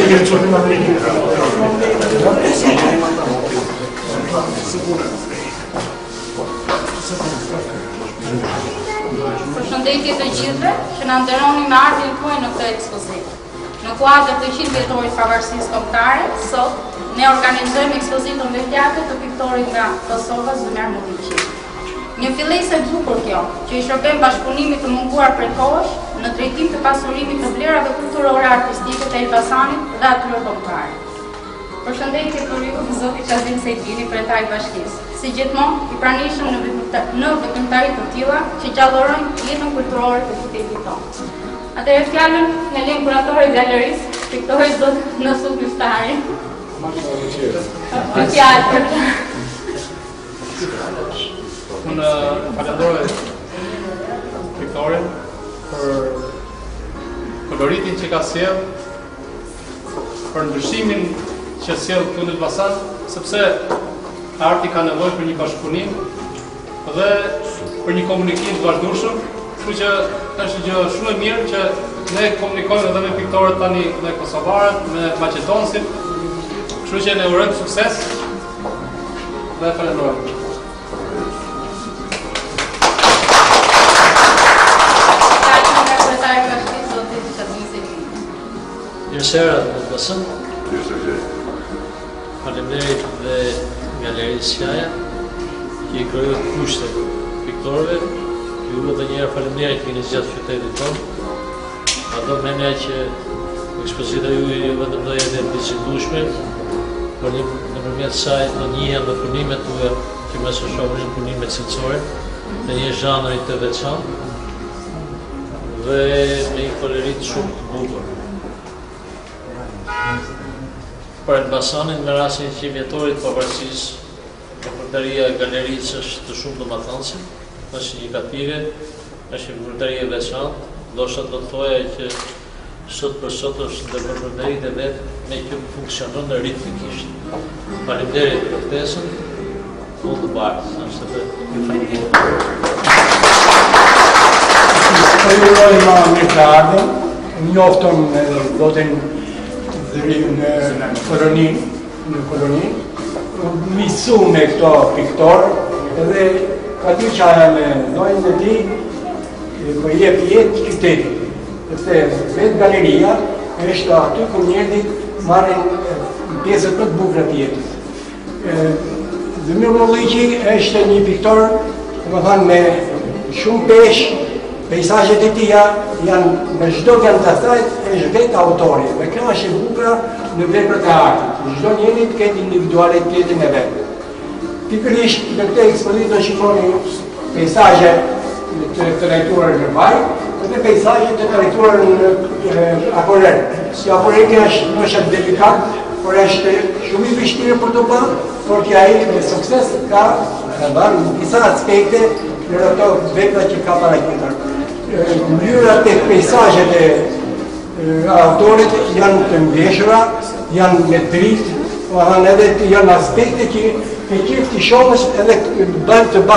Përshëndetje të gjithëve që na nderoni me ardhin tuaj në këtë ekspozitë. Në kuadër të 100 vjetorit pavarësisë kombëtare, sot ne organizojmë ekspozitën vetjake të piktorit nga Kosova, Zymar Mulliqi. Një fillesë e bukur kjo, që i shërben bashkëpunimit të munguar prej kohësh në drejtim të pasurimit të vlerave kulturore artistike të Elbasanit dhe atyre kombëtare. Përshëndetje për ju, zoti Kazim Sejtini, kryetar i bashkisë. Si gjithmonë, i pranishëm në veprimtari të tilla që gjallërojnë jetën kulturore të qytetit tonë. Atëherë fjalën në lejnë kuratore i galerisë, piktori zot Nasuh Yftari. Unë falenderoj piktorin për koloritin që ka sjell, për ndryshimin që sjell këtu në Elbasan, sepse arti ka nevojë për një bashkëpunim dhe për një komunikim të vazhdueshëm, kështu që është gjë shumë e mirë që ne komunikojmë edhe me piktorët tani me kosovarët, me maqedonësit, kështu që ne urojmë sukses dhe falenderoj. Mirësera në Elbasan. Faleminderit dhe Galerisë Shaja që i krijoi kushtet piktorëve. Ju edhe një herë faleminderit keni zgjatë qytetit tonë. Ato menja që ekspozita ju vetëm do jetë e vizitueshme, por nëpërmjet saj do njihen dhe punimet tuaja që më së shohin punimet cilësore në një zhanri të veçantë dhe me një kolorit shumë të bukur. Për Elbasanin, me rastin 100 vjetorit pavarësisë, veprimtaria e galerisë është të shumë domethënëse, është significative, është një veprimtari e veçantë, ndoshta do të thoja që sot për sot është ndër veprimtaritë e vet me që funksionon ritmikisht. Faleminderit për ftesën, all the best. Është të ju falenderoj. Falenderoj ma mirë të ardhëm, njofton zotin në koloni, misu me këto piktor, edhe ka dy qaja me dojnë dhe ti, për jep jetë qytetit. Sepse vetë galeria është aty ku njerëzit marrin pjesët më të bukura të jetës. Zymar Mulliqi është një piktor, domethënë me shumë peshë. Pejsazhet e tija janë me çdo vend të asaj është vetë autori. Dhe kjo është e bukur në veprat e artit. Çdo njeri të ketë individualitetin e vet. Pikërisht në këtë ekspozitë do shikoni pejsazhe të trajtuara në vaj dhe pejsazhe të trajtuara në akvarel. Si akvareli është delikat, por është shumë i vështirë për të bërë, por që ai me sukses ka bërë në disa aspekte në ato vepra që ka paraqitur. Mënyrat e pejsazhet e autorit janë të ndeshura, janë me dritë, edhe janë aspekte që e qiftë i shohës edhe bëjnë të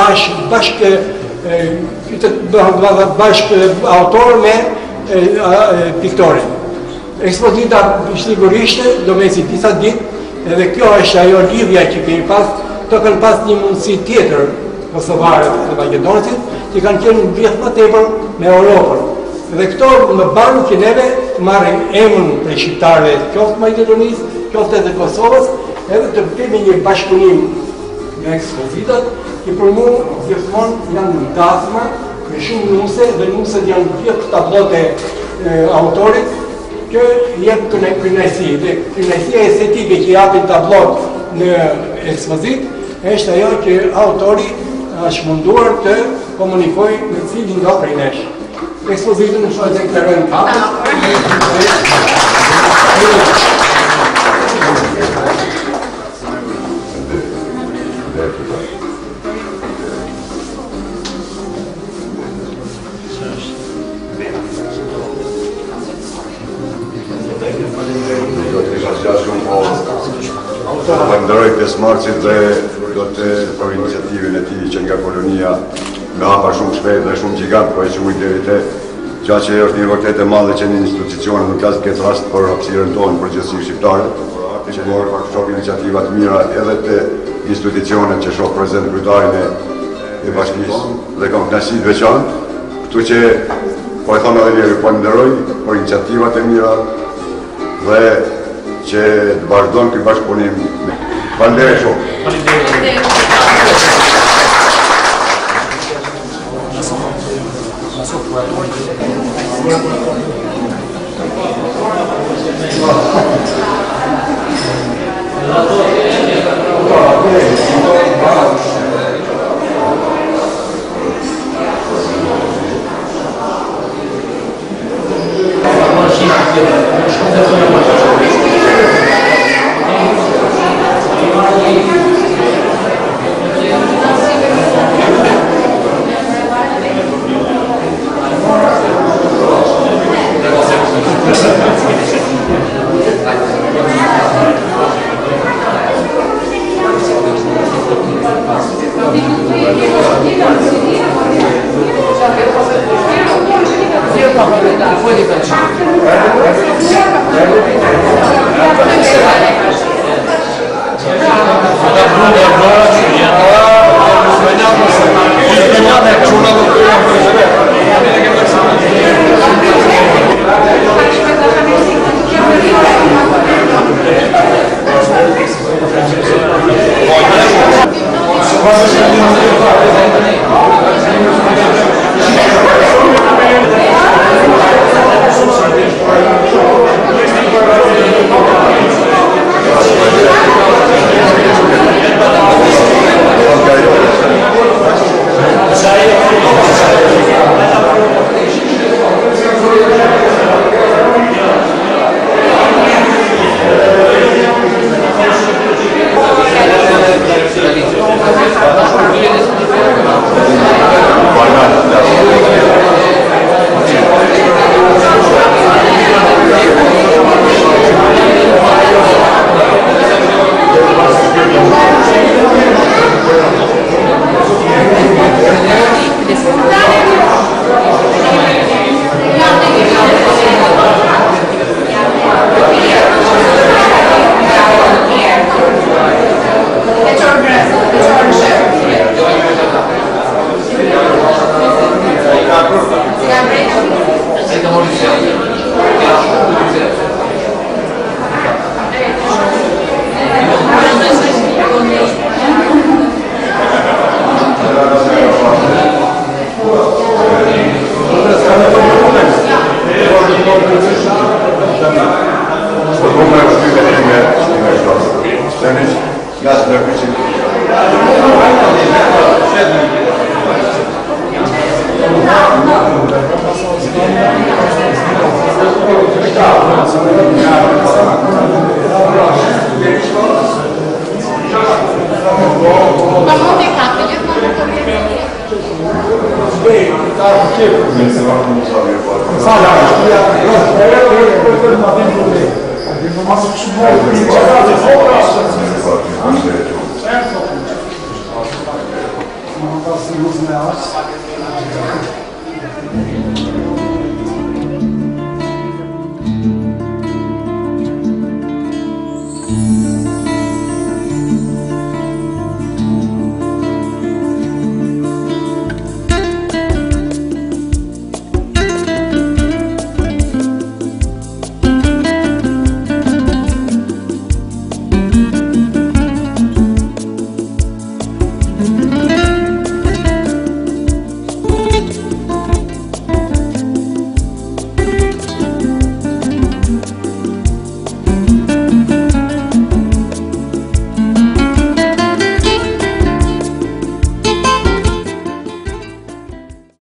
bashkë autor me piktorin. Ekspozita sigurisht do me si disa ditë, edhe kjo është ajo lidhja që kemi pas, të kanë pas një mundësi tjetër kosovarët dhe maqedonësit, që kanë qenë vjetë më tepër me Europën. Dhe këto më banë që neve të marrim emën për shqiptarëve qoftë Maqedonisë, qoftë edhe Kosovës, edhe të kemi një bashkëpunim me ekspozitat, që për mu gjithmonë janë në dasma, me shumë nuse, dhe nuset janë gjithë tablote autorit, që jep kënaqësi. Dhe kënaqësia estetike që japin tablot në ekspozit, është ajo që autori është munduar të komunikoj me cilin nga prej nesh. Ekspozitën në shumë të këtërën kapët. Falenderoj pjesëmarrësit dhe do të për iniciativën e tij që nga kolonia me hapa shumë shpejt dhe shumë gjigant, po e që ujtë deri te Gja që është një vërtet e madhe që një institucion nuk ka këtë rast për hapësirën tonë për gjithësi shqiptare, që ka shoh iniciativat mira edhe të institucionet që shoh prezent kryetarin e bashkisë dhe kam kënaqësi të veçantë, këtu që po e thonë edhe njëri, po nderoj për iniciativat e mira dhe që të vazhdojnë këtë bashkëpunim. Faleminderit shumë. Mas